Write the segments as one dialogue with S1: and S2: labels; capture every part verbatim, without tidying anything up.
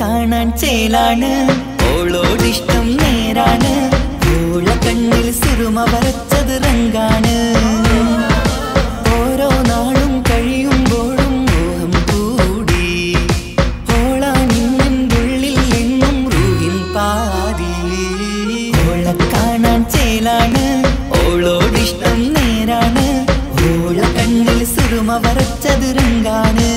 S1: കാണാൻ ചേലാണ് ഓളോടിഷ്ടം നേരാണ് ഓള കണ്ണിൽ സുറുമ വരച്ചത് റങ്കാണ് ഓരോ നാളും കഴിയുമ്പോഴും മോഹം കൂടി ഓളാനിന്നുള്ളിൽ എന്നും റൂഹിൻ പാതി ഓള കാണാൻ ചേലാണ് ഓളോടിഷ്ടം നേരാണ് ഓള കണ്ണിൽ സുറുമ വരച്ചത് റങ്കാണ്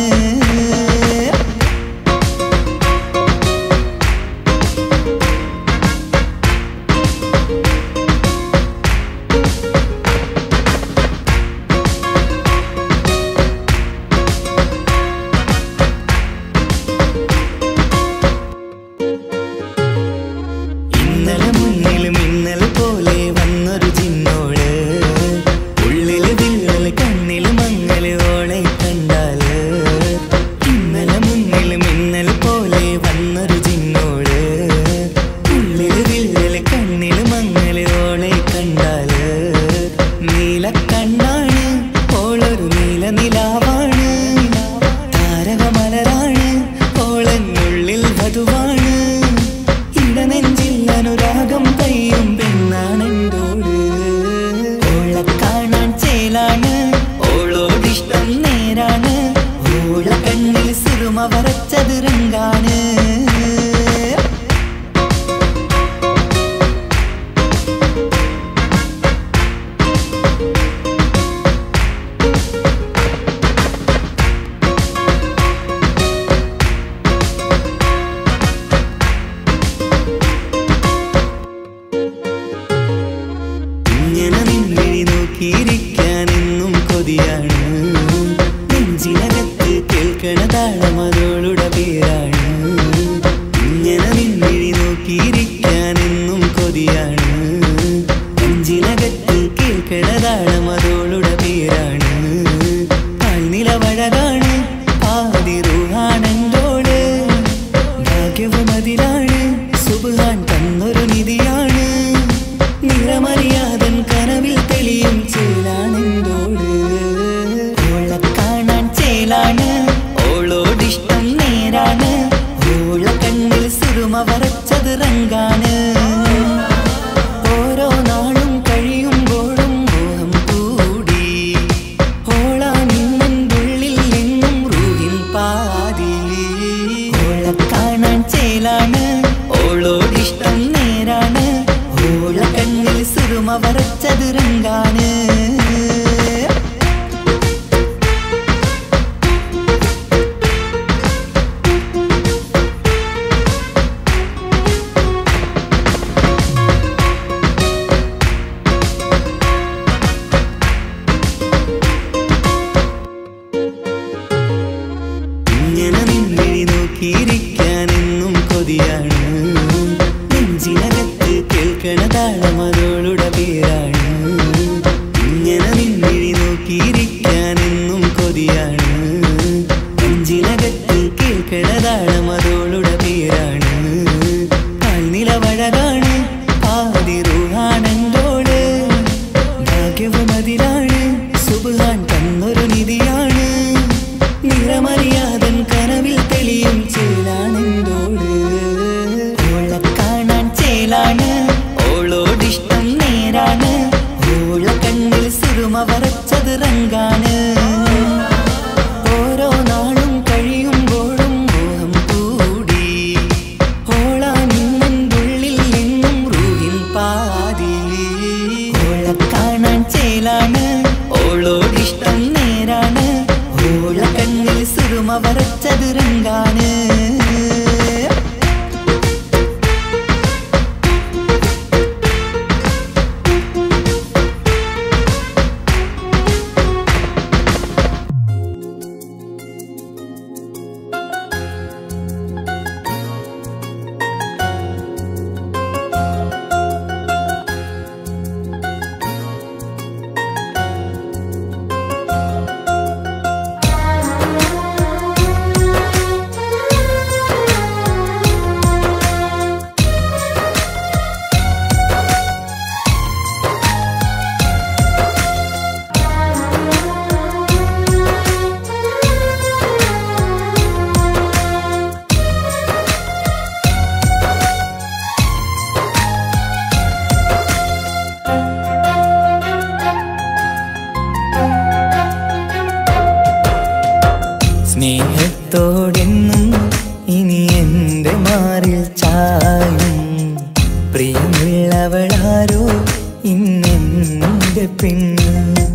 S1: മാറിൽ ചായും പ്രിയമുള്ളവളാരോ ഇന്നെന്റെ പെണ്ണ്.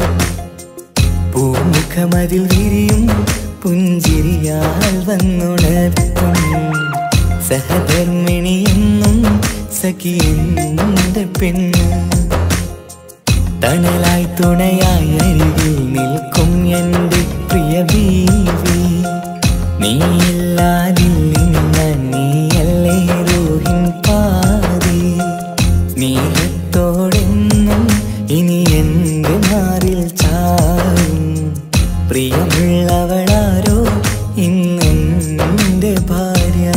S1: പൂമുഖമതിൽ വിരിയും പുഞ്ചിരിയാൽ വന്നുണർത്തും സഹധർമ്മിണിയെന്നും സഖിയെന്റെ പെണ്ണ്. തണലായി തുണയായി അരികിൽ നിൽക്കും എൻ്റെ പ്രിയ ബീവി. നീയില്ലാതില്ല നീയല്ലേ റൂഹിൻ പാതി. സ്നേഹത്തോടെന്നും ഇനി എൻ്റെ മാറിൽ ചായും പ്രിയമുള്ളവളാരോ ഇന്നെൻ്റെ ഭാര്യ.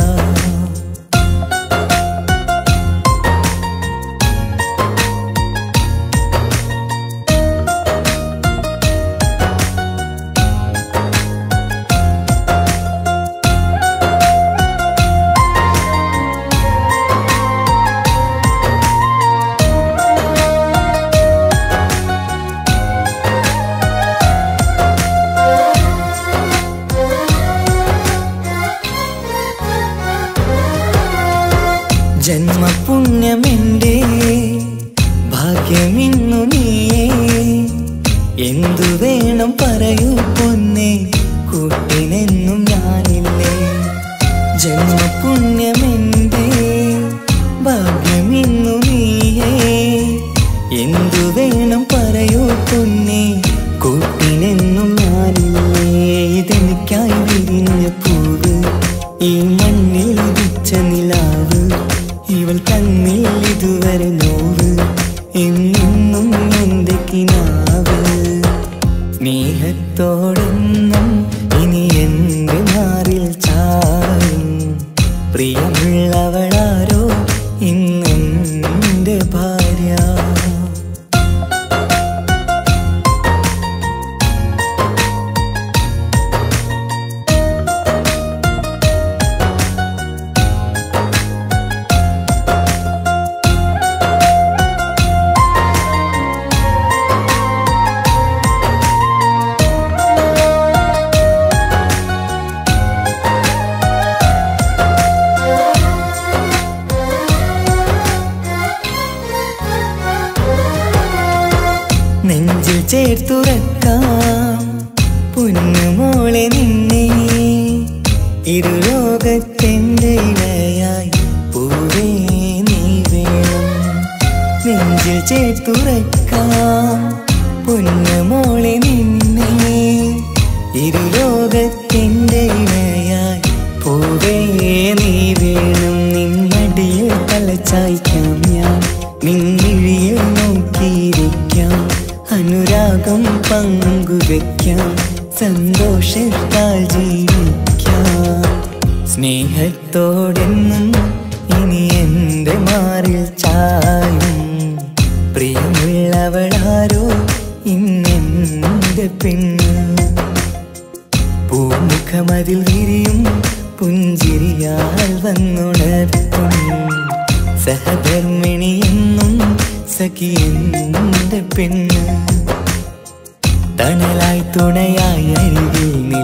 S1: ജന്മപുണ്യമെൻ്റെ ഭാഗ്യമിന്നു നീയേ. എന്തു വേണം പറയൂ പൊന്നേ, കൂട്ടിനെന്നും ഞാനില്ലേ. ജന്മപുണ്യമെൻ്റെ ഭാഗ്യമിന്നു നീയേ. എന്തു വേണം പറയൂ പൊന്നേ, കൂട്ടിനെന്നും ഞാനില്ലേ. ഇതെനിക്കായി വിരിഞ്ഞ പൂവ്, ഈ മണ്ണിൽ ഉദിച്ച നിലാവ്, ഇവൾ തന്നിൽ ഇതുവരെ നോവ്, എന്നും എൻ്റെ കിനാവ്. സ്നേഹത്തോടെന്നും ഇനി എൻ്റെ മാറിൽ ചായും പ്രിയമുള്ളവളാരോ ഇന്നെൻ്റെ ഭാര്യ. നെഞ്ചിൽ ചേർത്തുറക്കാം പൊന്നുമോളെ നിന്നെ. ഇരുലോകത്തെൻ്റെ ഇണയായി പൂവേ നീ വേണം. നെഞ്ചിൽ ചേർത്തുറക്കാം പൊന്നുമോളെ നിന്നെ. ഇരുലോകത്തെൻ്റെ ഇണയായി പൂവേ നീ വേണം. നിന്നടിയിൽ തലച്ചായ്ക്കാം ഞാൻ, നിന്നിഴിയിൽ നോക്കിയിരിക്കാം. അനുരാഗം പങ്കുവെക്കാം, സന്തോഷത്താൽ ജീവിക്കാം. സ്നേഹത്തോടെന്നും ഇനി എൻ്റെ മാറിൽ ചായും പ്രിയമുള്ളവളാരോ ഇന്നെൻ്റെ പെണ്ണ്. പൂമുഖമതിൽ വിരിയും പുഞ്ചിരിയാൽ വന്നുണർത്തും സഹധർമ്മിണിയെന്നും സഖിയെന്റെ പെണ്ണ്. തണലായി തുണയായി അരികിൽ